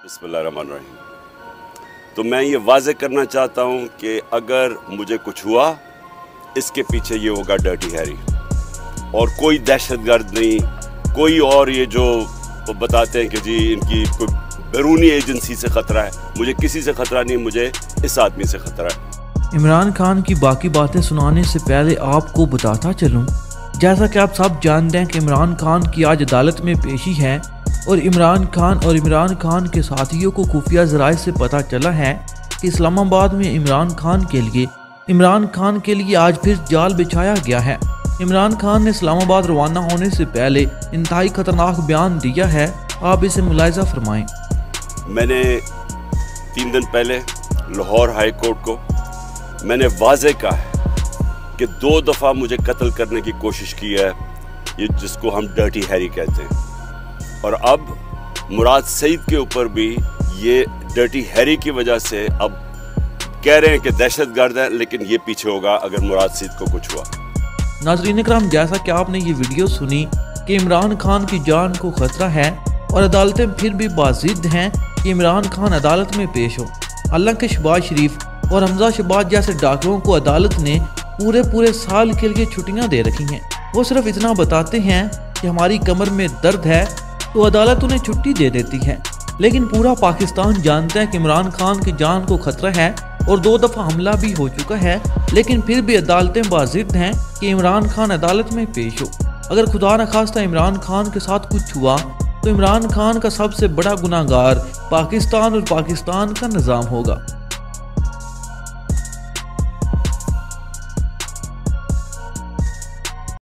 बिस्मिल्लाहिर्रहमानिर्रहीम। तो मैं ये वाज़ेह करना चाहता हूँ कि अगर मुझे कुछ हुआ, इसके पीछे ये होगा डर्टी हैरी, और कोई दहशतगर्द नहीं, कोई और ये जो बताते हैं कि जी इनकी कोई बैरूनी एजेंसी से ख़तरा है। मुझे किसी से ख़तरा नहीं, मुझे इस आदमी से ख़तरा है। इमरान खान की बाकी बातें सुनाने से पहले आपको बताता चलूं, जैसा कि आप सब जानते हैं कि इमरान खान की आज अदालत में पेशी है और इमरान खान के साथियों को खुफिया ज़राए से पता चला है कि इस्लामाबाद में इमरान खान के लिए आज फिर जाल बिछाया गया है। इमरान खान ने इस्लामाबाद रवाना होने से पहले इंतहाई खतरनाक बयान दिया है। आप इसे मुलाहिजा फरमाएं। मैंने 3 दिन पहले लाहौर हाई कोर्ट को मैंने वाज़ेह कहा है कि 2 दफ़ा मुझे कत्ल करने की कोशिश की है, ये जिसको हम डर्टी हैरी कहते हैं, और अब मुराद सईद के ऊपर भी ये डर्टी हैरी की वजह से अब कह रहे हैं कि दहशतगर्द है, लेकिन ये पीछे होगा अगर मुराद सईद को कुछ हुआ। नाज़रीन इकराम, जैसा कि आपने ये वीडियो सुनी कि इमरान खान की जान को खतरा है और अदालतें फिर भी बाज़िद हैं कि इमरान खान अदालत में पेश हो। हालांकि शहबाज शरीफ और हमजा शहबाज जैसे डॉक्टरों को अदालत ने पूरे साल के लिए छुट्टियां दे रखी हैं। वो सिर्फ इतना बताते हैं कि हमारी कमर में दर्द है तो अदालत उन्हें छुट्टी दे देती है, लेकिन पूरा पाकिस्तान जानता है कि इमरान खान की जान को खतरा है और 2 दफ़ा हमला भी हो चुका है, लेकिन फिर भी अदालतें बाज़िद हैं कि इमरान खान अदालत में पेश हो। अगर खुदा न खास्ता इमरान खान के साथ कुछ हुआ तो इमरान खान का सबसे बड़ा गुनाहगार पाकिस्तान और पाकिस्तान का निज़ाम होगा।